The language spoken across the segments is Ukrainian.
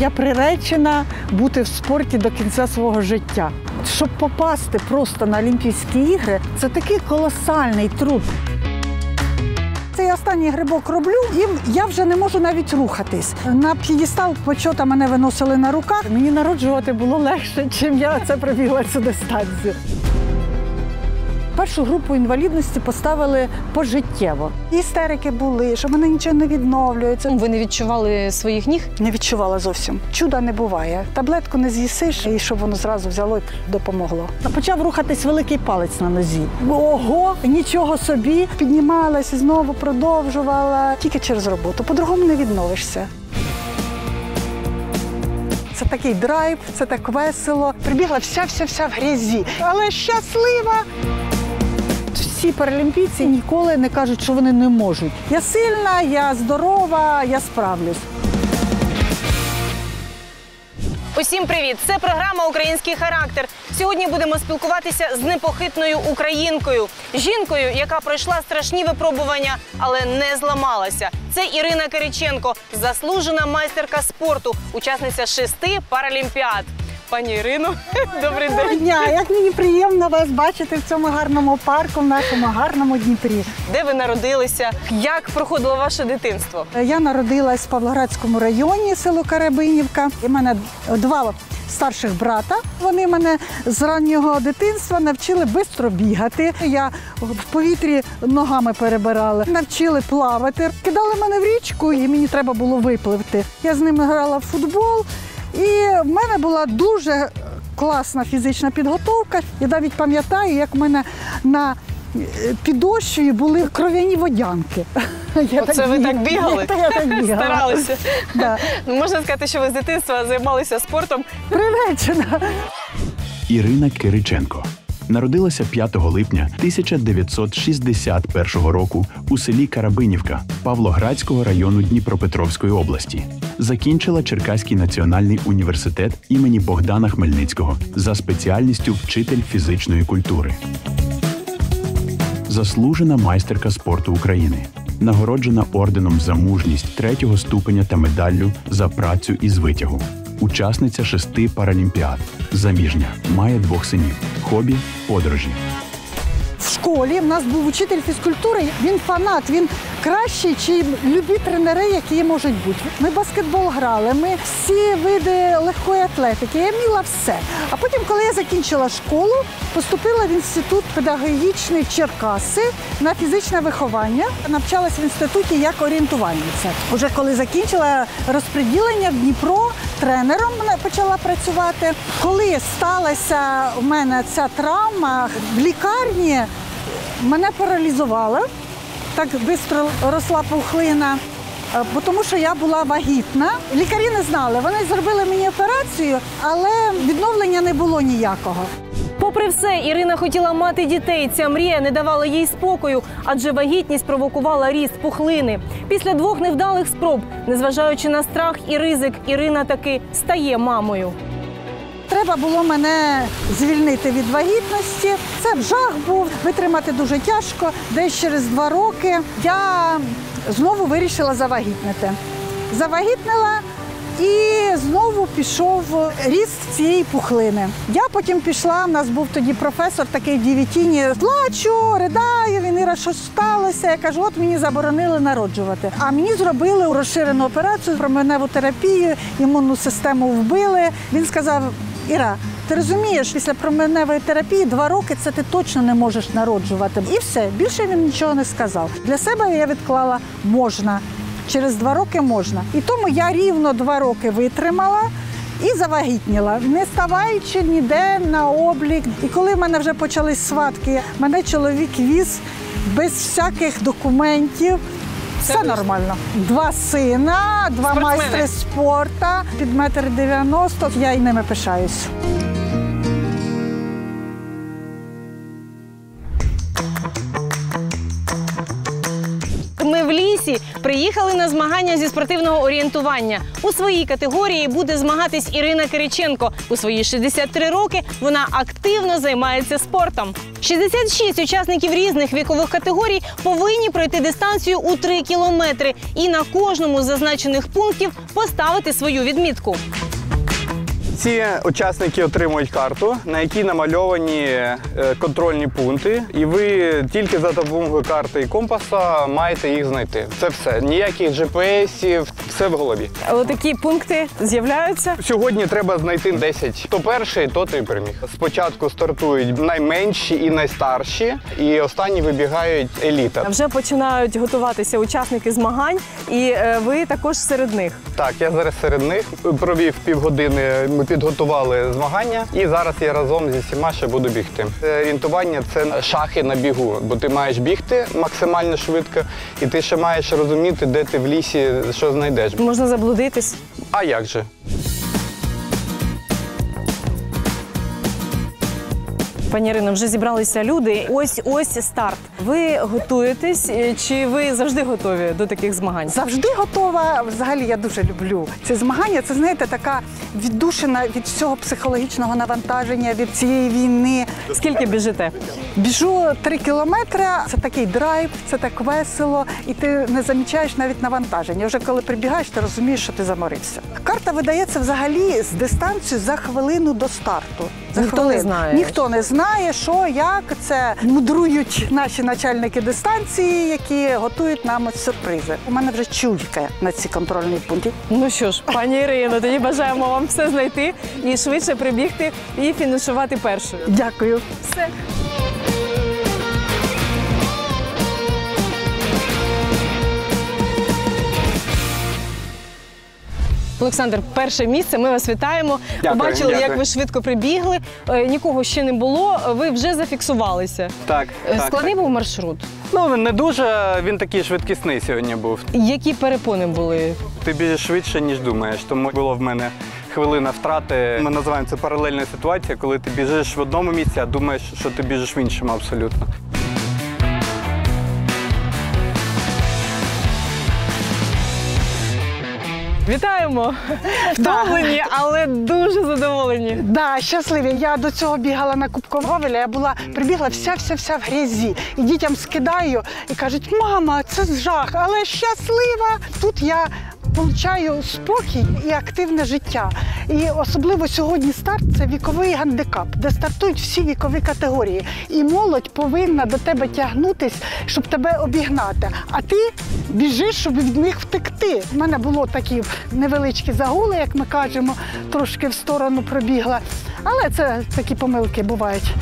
Я приречена бути в спорті до кінця свого життя. Щоб попасти просто на Олімпійські ігри, це такий колосальний труд. Цей останній грибок роблю, і я вже не можу навіть рухатись. На п'єдестал почета мене виносили на руках. Мені народжувати було легше, чим я це пробігла цю дистанцію. Першу групу інвалідності поставили пожиттєво. Істерики були, що в мене нічого не відновлюється. Ви не відчували своїх ніг? Не відчувала зовсім. Чуда не буває. Таблетку не з'їсиш, і щоб воно зразу взяло і допомогло. Почав рухатись великий палець на нозі. Ого, нічого собі. Піднімалась і знову продовжувала. Тільки через роботу. По-другому не відновишся. Це такий драйв, це так весело. Прибігла вся в грязі, але щаслива. Всі паралімпійці ніколи не кажуть, що вони не можуть. Я сильна, я здорова, я справлюсь. Усім привіт! Це програма «Український характер». Сьогодні будемо спілкуватися з непохитною українкою. Жінкою, яка пройшла страшні випробування, але не зламалася. Це Ірина Кириченко, заслужена майстерка спорту, учасниця 6 паралімпіад. Пані Ірино, добрий день. Доброго дня! Як мені приємно вас бачити в цьому гарному парку, в нашому гарному Дніпрі. Де ви народилися? Як проходило ваше дитинство? Я народилась в Павлоградському районі, село Карабинівка. У мене 2 старших брата. Вони мене з раннього дитинства навчили швидко бігати. Я в повітрі ногами перебирала. Навчили плавати. Кидали мене в річку і мені треба було випливти. Я з ними грала в футбол. І в мене була дуже класна фізична підготовка. Я навіть пам'ятаю, як в мене на підошві були кров'яні водянки. Оце ви так бігали? Я так бігала. Старалися? Да. Можна сказати, що ви з дитинства займалися спортом? Приречена. Ірина Кириченко народилася 5 липня 1961 року у селі Карабинівка Павлоградського району Дніпропетровської області. Закінчила Черкаський національний університет імені Богдана Хмельницького за спеціальністю вчитель фізичної культури. Заслужена майстерка спорту України. Нагороджена орденом за мужність 3-го ступеня та медаллю за працю із витягу. Учасниця 6 паралімпіад. Заміжня. Має 2 синів. Хобі – подорожі. В школі в нас був учитель фізкультури, він фанат, він кращий, ніж любі тренери, які можуть бути. Ми баскетбол грали, ми всі види легкої атлетики, я вміла все. А потім, коли я закінчила школу, поступила в інститут педагогічний Черкаси на фізичне виховання. Навчалась в інституті як орієнтувальниця. Уже коли закінчила розподілення в Дніпро, тренером почала працювати. Коли сталася у мене ця травма, в лікарні мене паралізувало. Так швидко росла пухлина, тому що я була вагітна. Лікарі не знали, вони зробили мені операцію, але відновлення не було ніякого. Попри все, Ірина хотіла мати дітей. Ця мрія не давала їй спокою, адже вагітність провокувала ріст пухлини. Після 2 невдалих спроб, незважаючи на страх і ризик, Ірина таки стає мамою. Треба було мене звільнити від вагітності. Це жах був, витримати дуже тяжко. Десь через 2 роки я знову вирішила завагітнити. Завагітнила і знову пішов ріст цієї пухлини. Я потім пішла, у нас був тоді професор такий в Дівітіні, плачу, ридаю, він, Іра, що сталося? Я кажу, от мені заборонили народжувати. А мені зробили розширену операцію, променеву терапію, імунну систему вбили. Він сказав, Іра, ти розумієш, після променевої терапії 2 роки це ти точно не можеш народжувати. І все, більше він нічого не сказав. Для себе я відклала можна. Через 2 роки можна. І тому я рівно 2 роки витримала і завагітніла, не ставаючи ніде на облік. І коли в мене вже почались сватки, мене чоловік віз без всяких документів. Все нормально. 2 сина, 2 майстри спорту, під 1,90 м. Я й ними пишаюсь. Ми в лісі, Чернівці приїхали на змагання зі спортивного орієнтування. У своїй категорії буде змагатись Ірина Кириченко. У свої 63 роки вона активно займається спортом. 66 учасників різних вікових категорій повинні пройти дистанцію у 3 кілометри і на кожному з зазначених пунктів поставити свою відмітку. Ці учасники отримують карту, на якій намальовані контрольні пункти, і ви тільки за допомогою карти і компаса маєте їх знайти. Це все. Ніяких GPS-ів, все в голові. Отакі пункти з'являються. Сьогодні треба знайти 10. Хто перший, тот і переміг. Спочатку стартують найменші і найстарші, і останні вибігають еліта. Вже починають готуватися учасники змагань, і ви також серед них. Так, я зараз серед них. Провів півгодини, ми підготували змагання, і зараз я разом зі всіма ще буду бігти. Орієнтування – це шахи на бігу, бо ти маєш бігти максимально швидко, і ти ще маєш розуміти, де ти в лісі, що знайдеш. Можна заблудитись. А як же? Пані Ірино, вже зібралися люди. Ось старт. Ви готуєтесь, чи ви завжди готові до таких змагань? Завжди готова. Взагалі я дуже люблю ці змагання. Це, знаєте, така віддушина від всього психологічного навантаження, від цієї війни. Скільки біжите? Біжу 3 кілометри, це такий драйв, це так весело, і ти не замічаєш навіть навантаження. Вже коли прибігаєш, ти розумієш, що ти заморився. Карта видається взагалі з дистанцією за хвилину до старту. Ніхто не знає. Ніхто не знає, що, як. Це мудрують наші начальники дистанції, які готують нам сюрпризи. У мене вже чуйка на ці контрольні пункти. Ну що ж, пані Ірино, тоді бажаємо вам все знайти і швидше прибігти і фінішувати першою. Дякую. Все. Олександр, перше місце, ми вас вітаємо. Дякую, Побачили, дякую. як ви швидко прибігли. Нікого ще не було, ви вже зафіксувалися. Так. Складний був маршрут? Ну, не дуже, він такий швидкісний сьогодні був. Які перепони були? Ти біжиш швидше, ніж думаєш, тому було в мене хвилина втрати. Ми називаємо це паралельна ситуація, коли ти біжиш в одному місці, а думаєш, що ти біжиш в іншому абсолютно. Вітаємо! Втомлені, але дуже задоволені. Да, щасливі. Я до цього бігала на Кубку Говеля, я прибігла вся в грязі. І дітям скидаю і кажуть, мама, це жах, але щаслива. Тут я получаю спокій і активне життя. І особливо сьогодні старт – це віковий гандикап, де стартують всі вікові категорії. І молодь повинна до тебе тягнутись, щоб тебе обігнати. А ти біжиш, щоб від них втекти. У мене було такі невеличкі загули, як ми кажемо, трошки в сторону пробігла. Але це такі помилки бувають.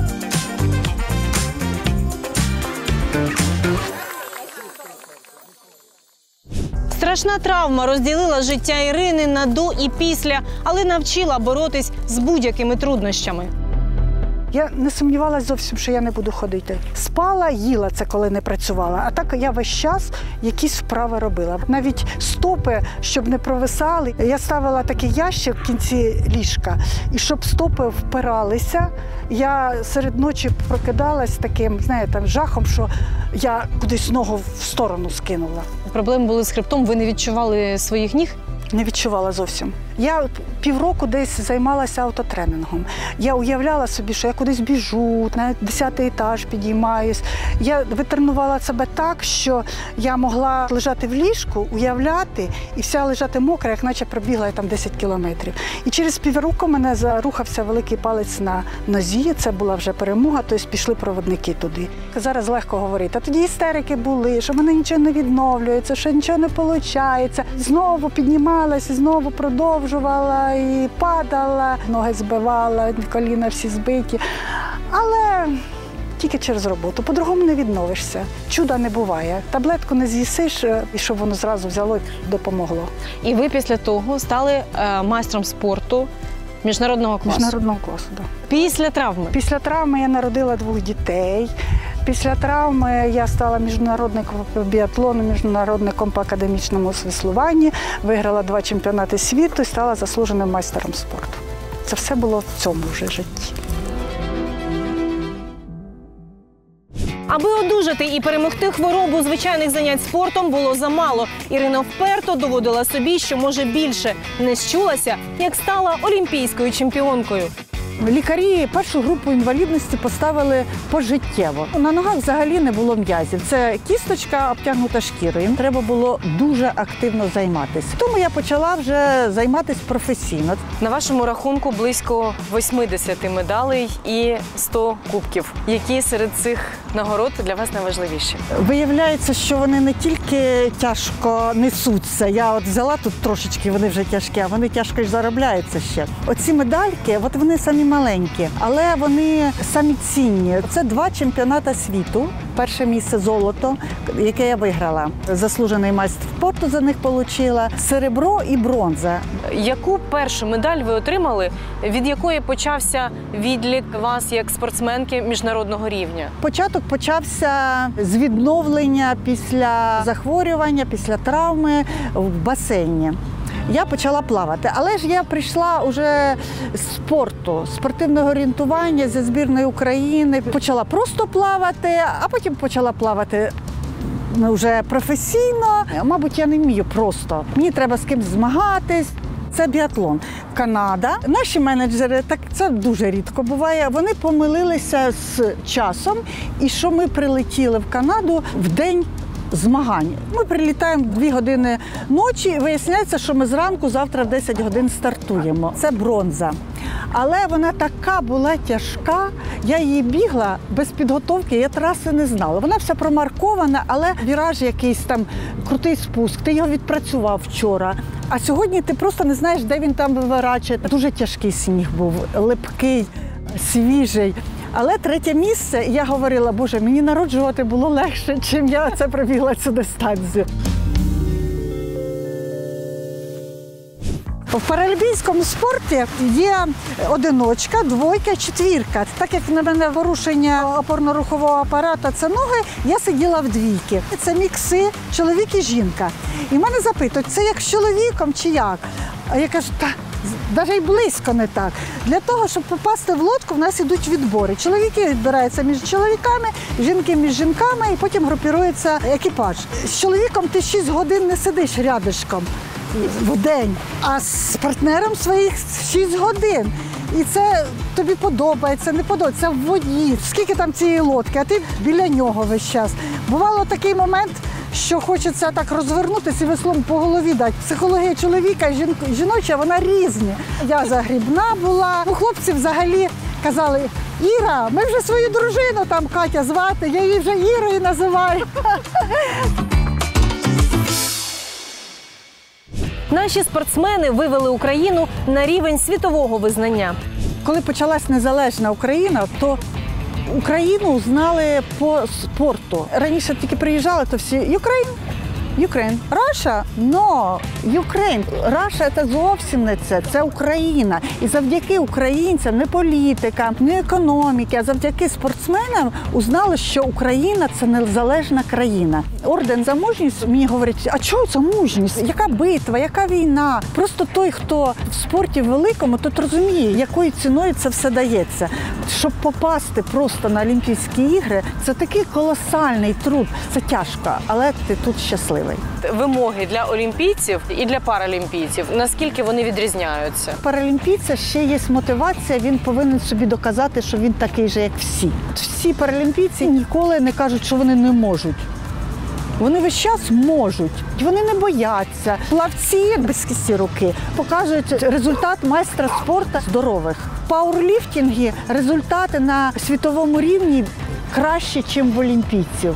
Страшна травма розділила життя Ірини на до і після, але навчила боротись з будь-якими труднощами. Я не сумнівалася зовсім, що я не буду ходити. Спала, їла це, коли не працювала. А так я весь час якісь вправи робила. Навіть стопи, щоб не провисали. Я ставила такий ящик в кінці ліжка. І щоб стопи впиралися, я серед ночі прокидалась таким, знаєте, жахом, що я кудись ногу в сторону скинула. Проблеми були з хребтом, ви не відчували своїх ніг? Не відчувала зовсім. Я півроку десь займалася автотренингом. Я уявляла собі, що я кудись біжу, на 10-й етаж підіймаюсь. Я витренувала себе так, що я могла лежати в ліжку, уявляти, і вся лежати мокра, як наче пробігла я там 10 кілометрів. І через півроку мене зарухався великий палець на нозі, це була вже перемога, тобто пішли проводники туди. Зараз легко говорити, а тоді істерики були, що в мене нічого не відновлюється, що нічого не виходить. Знову піднімалася, знову продовжувала і падала, ноги збивала, коліна всі збиті. Але тільки через роботу, по-другому не відновишся. Чуда не буває. Таблетку не з'їсиш, і щоб воно зразу взяло і допомогло. І ви після того стали майстром спорту міжнародного класу? Міжнародного класу, так. Після травми? Після травми я народила 2 дітей. Після травми я стала міжнародником по біатлону, міжнародником по академічному веслуванні, виграла 2 чемпіонати світу і стала заслуженим майстером спорту. Це все було в цьому вже житті. Аби одужати одужати і перемогти хворобу звичайних занять спортом було замало. Ірина вперто доводила собі, що може більше. Не щулася, як стала олімпійською чемпіонкою. Лікарі першу групу інвалідності поставили пожиттєво. На ногах взагалі не було м'язів. Це кісточка обтягнута шкірою. Їм треба було дуже активно займатися. Тому я почала вже займатися професійно. На вашому рахунку близько 80 медалей і 100 кубків. Які серед цих нагород для вас найважливіші? Виявляється, що вони не тільки тяжко несуться. Я от взяла тут трошечки, вони вже тяжкі, а вони тяжко й заробляються ще. Оці медальки, от вони самі маленькі, але вони самі цінні. Це 2 чемпіонати світу. Перше місце – золото, яке я виграла. Заслужений майстер спорту за них отримала. Серебро і бронза. Яку першу медаль ви отримали, від якої почався відлік вас як спортсменки міжнародного рівня? Початок почався з відновлення після захворювання, після травми в басейні. Я почала плавати, але ж я прийшла вже з спорту, спортивного орієнтування зі збірної України. Почала просто плавати, а потім почала плавати вже професійно. Мабуть, я не вмію просто. Мені треба з кимось змагатись. Це біатлон. Канада. Наші менеджери, так це дуже рідко буває, вони помилилися з часом, і що ми прилетіли в Канаду в день змагань. Ми прилітаємо 2 години ночі, і виясняється, що ми зранку завтра в 10 годин стартуємо. Це бронза. Але вона така була тяжка, я її бігла без підготовки, я траси не знала. Вона вся промаркована, але віраж якийсь там, крутий спуск, ти його відпрацював вчора. А сьогодні ти просто не знаєш, де він там виворачує. Дуже тяжкий сніг був, липкий, свіжий. Але 3-е місце, я говорила, Боже, мені народжувати було легше, чим я це пробігла цю дистанцію. В паралімпійському спорті є одиночка, двойка, четвірка. Так як на мене порушення опорно-рухового апарату – це ноги, я сиділа в двійки. Це мікси, чоловік і жінка. І мене запитують, це як з чоловіком чи як? А я кажу, та навіть і близько не так. Для того, щоб попасти в лодку, в нас ідуть відбори. Чоловіки відбираються між чоловіками, жінки між жінками, і потім групірується екіпаж. З чоловіком ти 6 годин не сидиш рядишком в день, а з партнером своїх 6 годин. І це тобі подобається, не подобається, це в воді, скільки там цієї лодки, а ти біля нього весь час. Бувало такий момент, що хочеться так розвернутися і веслом по голові дати. Психологія чоловіка і жіноча, вона різні. Я загрібна була. Хлопці взагалі казали, Іра, ми вже свою дружину, там Катя звати, я її вже Ірою називаю. Наші спортсмени вивели Україну на рівень світового визнання. Коли почалась незалежна Україна, то Україну знали по спорту. Раніше тільки приїжджали, то всі Ukraine. Russia? No, Ukraine. Russia – це зовсім не це. Це Україна. І завдяки українцям, не політикам, не економіки, а завдяки спортсменам узнали, що Україна – це незалежна країна. Орден за мужність мені говорить, а чого це мужність? Яка битва, яка війна? Просто той, хто в спорті великому, тот розуміє, якою ціною це все дається. Щоб попасти просто на Олімпійські ігри, це такий колосальний труд. Це тяжко, але ти тут щасливий. Вимоги для олімпійців і для паралімпійців, наскільки вони відрізняються? Паралімпійця ще є мотивація, він повинен собі доказати, що він такий же, як всі. Всі паралімпійці ніколи не кажуть, що вони не можуть. Вони весь час можуть, вони не бояться. Плавці без кисті руки показують результат майстра спорту здорових. В пауерліфтингі результати на світовому рівні краще, ніж в олімпійців.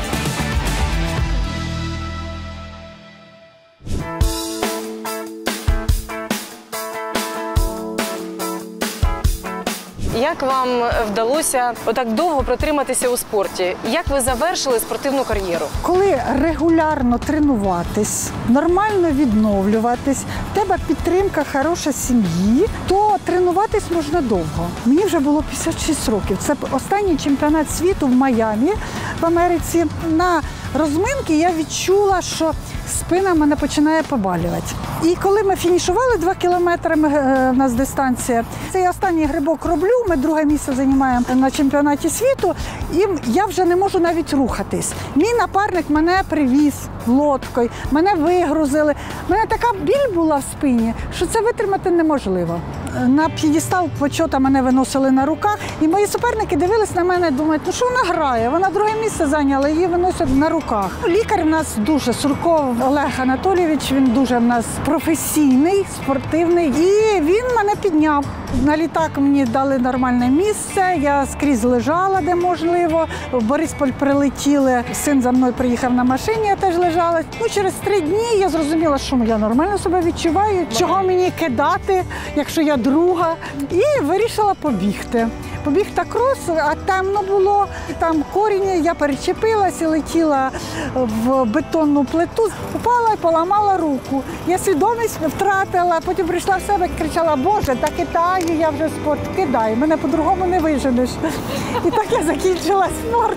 Як вам вдалося отак довго протриматися у спорті? Як ви завершили спортивну кар'єру? Коли регулярно тренуватись, нормально відновлюватись, в тебе підтримка хороша сім'ї, то тренуватись можна довго. Мені вже було 56 років. Це останній чемпіонат світу в Майамі, в Америці. На розминки я відчула, що спина мене починає побалювати. І коли ми фінішували 2 кілометри, в нас дистанція, це я останній грибок роблю, ми 2-е місце займаємо на чемпіонаті світу, І я вже не можу навіть рухатись. Мій напарник мене привіз лодкою, мене вигрузили. У мене така біль була в спині, що це витримати неможливо. На п'єдестал почота мене виносили на руках, і мої суперники дивились на мене, думають, ну що вона грає? Вона друге місце зайняла, її виносять на руках. Лікар в нас дуже, Сурков Олег Анатолійович, він дуже в нас професійний, спортивний, і він мене підняв. На літак мені дали нормальне місце, я скрізь лежала, де можливо. В Бориспіль прилетіли, син за мною приїхав на машині, я теж лежала. Ну, через 3 дні я зрозуміла, що я нормально себе відчуваю, чого мені кидати, якщо я друга. І вирішила побігти. Побігти крос, а темно було, там корінь, я перечепилась і летіла в бетонну плиту, упала і поламала руку. Я свідомість втратила, потім прийшла в себе і кричала, Боже, та кидаю я вже спорт, кидай, мене по-другому не виженеш. І так я закінчила спорт.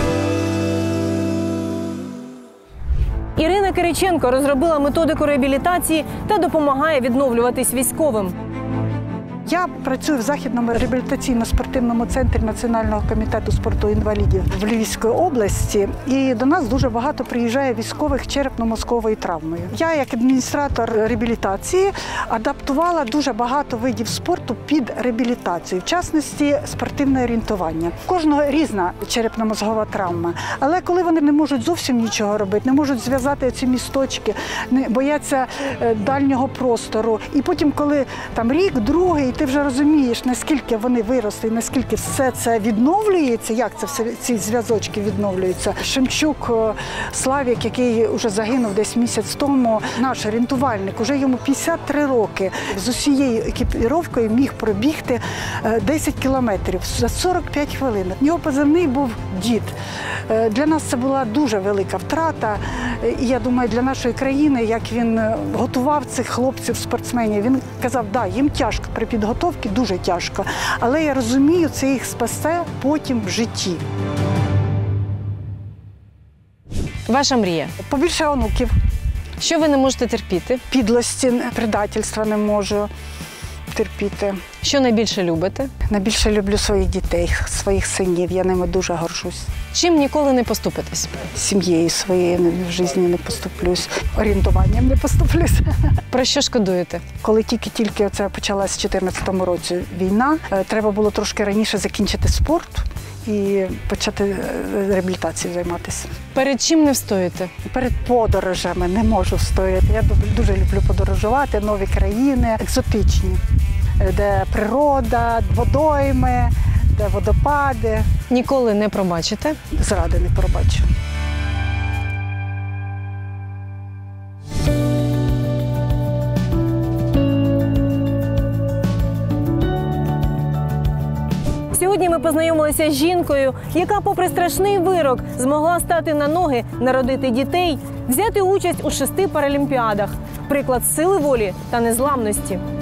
Ірина Кириченко розробила методику реабілітації та допомагає відновлюватись військовим. Я працюю в Західному реабілітаційно-спортивному центрі Національного комітету спорту інвалідів в Львівській області. І до нас дуже багато приїжджає військових черепно-мозковою травмою. Я, як адміністратор реабілітації, адаптувала дуже багато видів спорту під реабілітацію, в частності спортивне орієнтування. У кожного різна черепно-мозгова травма. Але коли вони не можуть зовсім нічого робити, не можуть зв'язати ці місточки, бояться дальнього простору. І потім, коли там рік, другий, ти вже розумієш, наскільки вони виросли, наскільки все це відновлюється, як це все, ці зв'язочки відновлюються. Шемчук Славік, який вже загинув десь місяць тому, наш орієнтувальник, уже йому 53 роки, з усією екіпіровкою міг пробігти 10 кілометрів за 45 хвилин. Його позивний був «Дід». Для нас це була дуже велика втрата. І я думаю, для нашої країни, як він готував цих хлопців-спортсменів, він казав, да, їм тяжко при підготовці, дуже тяжко. Але я розумію, це їх спасе потім в житті. Ваша мрія? Побільше онуків. Що ви не можете терпіти? Підлості, предательства не можу терпіти. Що найбільше любите? Найбільше люблю своїх дітей, своїх синів. Я ними дуже горжусь. Чим ніколи не поступитесь? Сім'єю своєю в житті не поступлюсь, орієнтуванням не поступлюсь. Про що шкодуєте? Коли тільки це почалась в 2014 році війна, треба було трошки раніше закінчити спорт і почати реабілітацією займатися. Перед чим не встоїте? Перед подорожами не можу встояти. Я дуже люблю подорожувати, нові країни, екзотичні, де природа, водойми, де водопади. Ніколи не пробачите? Зради не пробачу. Сьогодні ми познайомилися з жінкою, яка, попри страшний вирок, змогла стати на ноги, народити дітей, взяти участь у 6 паралімпіадах. Приклад сили волі та незламності.